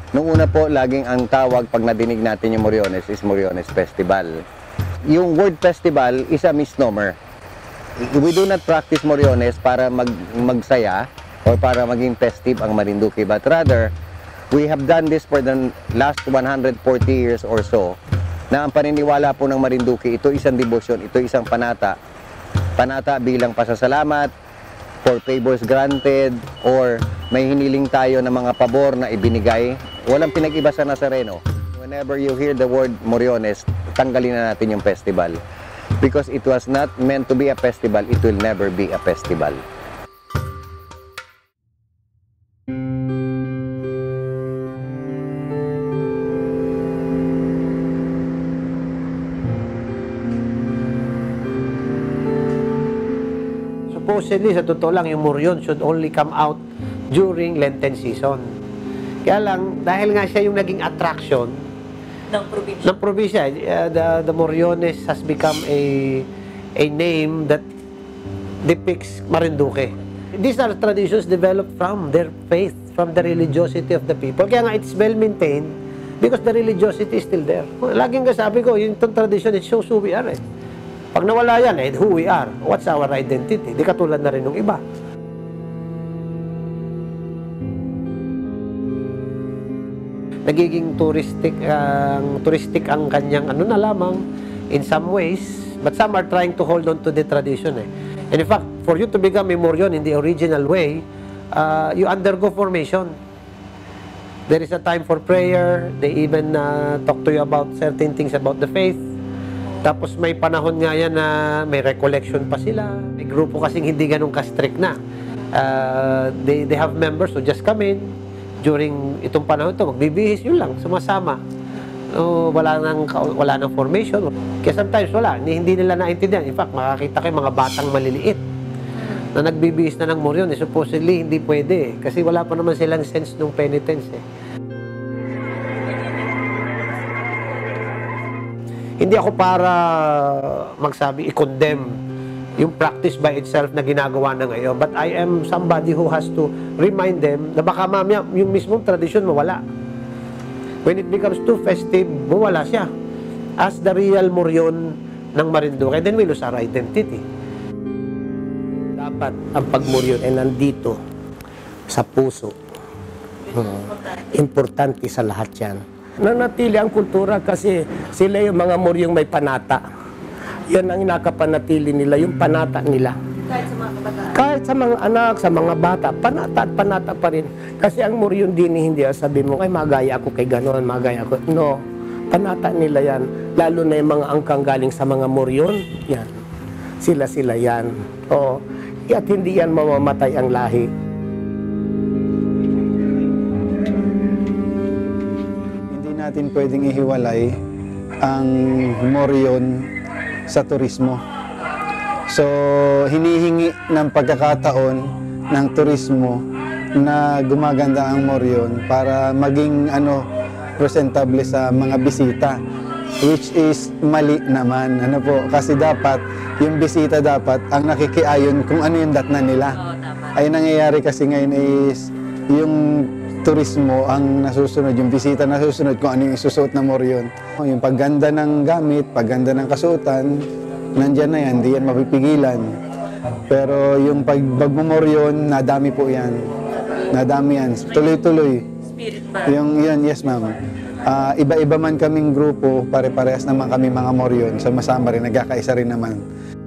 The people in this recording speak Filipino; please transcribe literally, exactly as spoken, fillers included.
Noong una po, laging ang tawag pag nadinig natin yung Moriones is Moriones Festival. Yung word festival is a misnomer. We do not practice Moriones para mag magsaya or para maging festive ang Marinduque, but rather, we have done this for the last one hundred forty years or so, na ang paniniwala po ng Marinduque, ito isang devotion, ito isang panata. Panata bilang pasasalamat, for favors granted, or may hiniling tayo ng mga pabor na ibinigay. Walang pinag-iba sa Nazareno. Whenever you hear the word Moriones, tanggalin na natin yung festival. Because it was not meant to be a festival, it will never be a festival. Supposedly, sa totoo lang, yung Morion should only come out during Lenten season. Kaya lang, dahil nga siya yung naging attraction ng probinsya, ng probinsya uh, the, the Moriones has become a, a name that depicts Marinduque. These are traditions developed from their faith, from the religiosity of the people. Kaya nga, it's well maintained because the religiosity is still there. Laging kasabi ko, yung tradition, it shows who we are eh. Pag nawala yan, eh, who we are, what's our identity? Di katulad na rin ng iba. Nagiging touristic, ang uh, touristic ang kanyang ano na lamang in some ways, but some are trying to hold on to the tradition. Eh. And in fact, for you to become a Morion in the original way, uh, you undergo formation. There is a time for prayer. They even uh, talk to you about certain things about the faith. Tapos may panahon nga yan na may recollection pa sila. May grupo kasing hindi ganun ka-strict na. Uh, they, they have members who just come in during itong panahon ito. Magbibihis yun lang, sumasama. So, wala nang, wala nang formation. Kaya sometimes wala, hindi nila naintindihan. In fact, makakita kayo mga batang maliliit na nagbibihis na ng Morion. Eh, supposedly, hindi pwede. Eh, kasi wala pa naman silang sense ng penitence. Eh. Hindi ako para magsabi, i-condemn yung practice by itself na ginagawa na ngayon. But I am somebody who has to remind them na baka mamaya yung mismong tradisyon mawala. When it becomes too festive, mawala siya. As the real Morion ng Marinduque, then we lose our identity. Dapat ang pag-Morion ay nandito sa puso. Hmm. Importante sa lahat yan. Nanatili ang kultura kasi sila yung mga Moriong may panata. Yan ang inakapanatili nila, yung panata nila. kahit sa mga kabataan? Kahit sa mga anak, sa mga bata, panata at panata pa rin. Kasi ang Morion din, hindi sabi mo, ay magaya ako kay gano'n, magaya ako. No, panata nila yan. Lalo na yung mga angkang galing sa mga Morion, yan. Sila-sila yan. Oo. At hindi yan mamamatay ang lahi. Natin pwedeng ihiwalay ang Morion sa turismo. So, hinihingi ng pagkakataon ng turismo na gumaganda ang Morion para maging ano presentable sa mga bisita, which is mali naman. Ano po? Kasi dapat, yung bisita dapat ang nakikiayon kung ano yung datnan nila. Ay nangyayari kasi ngayon is yung turismo ang nasusunod, yung bisita nasusunod kung ano yung isusuot na Morion. Yung pagganda ng gamit, pagganda ng kasuotan, nandyan na yan, hindi yan mapipigilan. Pero yung pag-Morion, nadami po yan. Nadami yan. Tuloy-tuloy. Spirit pa. Yung, yan, yes ma'am. Uh, iba-iba man kaming grupo, pare-parehas naman kami mga Morion. So masama rin, nagkakaisa rin naman.